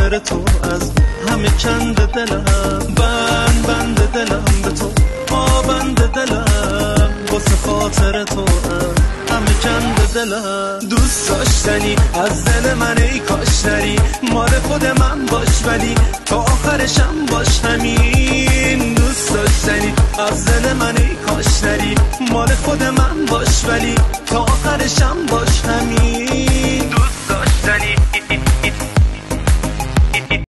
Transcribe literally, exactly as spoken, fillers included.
خاطر تو از همه کند دلم، بند بند دلم به تو، آ بند دلم واسه خاطر تو از همه کند دلم. دوست داشتنی از دل من ای کاش نری، مال خود من باش ولی تا آخرشم باش همین. دوست داشتنی از دل من ای کاش نری، مال خود من باش ولی تا آخرشم باش همین. دوست داشتنی